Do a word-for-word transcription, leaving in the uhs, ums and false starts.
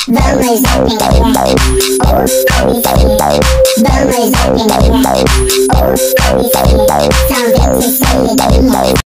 Vamos a pegar. Oh, avisa. Vamos a pegar. Oh, avisa. Salve, se sai daqui.